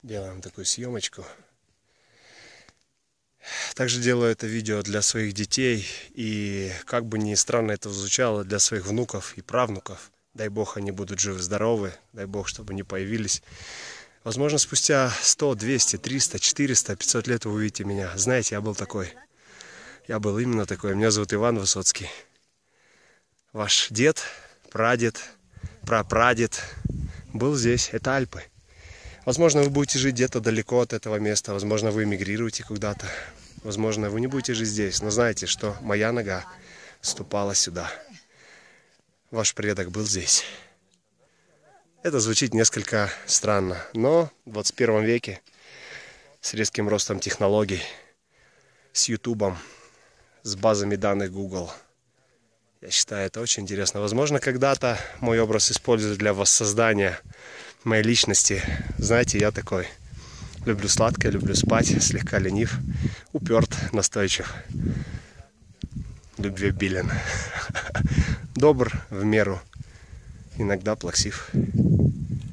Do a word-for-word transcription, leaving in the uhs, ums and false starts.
Делаем такую съемочку. Также делаю это видео для своих детей. И как бы ни странно это звучало, для своих внуков и правнуков. Дай Бог, они будут живы-здоровы. Дай Бог, чтобы они появились. Возможно, спустя сто, двести, триста, четыреста, пятьсот лет вы увидите меня. Знаете, я был такой. Я был именно такой. Меня зовут Иван Высоцкий. Ваш дед, прадед, прапрадед был здесь. Это Альпы. Возможно, вы будете жить где-то далеко от этого места. Возможно, вы эмигрируете куда-то. Возможно, вы не будете жить здесь. Но знаете, что моя нога ступала сюда. Ваш предок был здесь. Это звучит несколько странно. Но в двадцать первом веке с резким ростом технологий, с Ютубом, с базами данных Google, я считаю, это очень интересно. Возможно, когда-то мой образ используют для воссоздания моей личности. Знаете, я такой. Люблю сладкое, люблю спать, слегка ленив, уперт, настойчив. Любвеобилен. Добр в меру, иногда плаксив.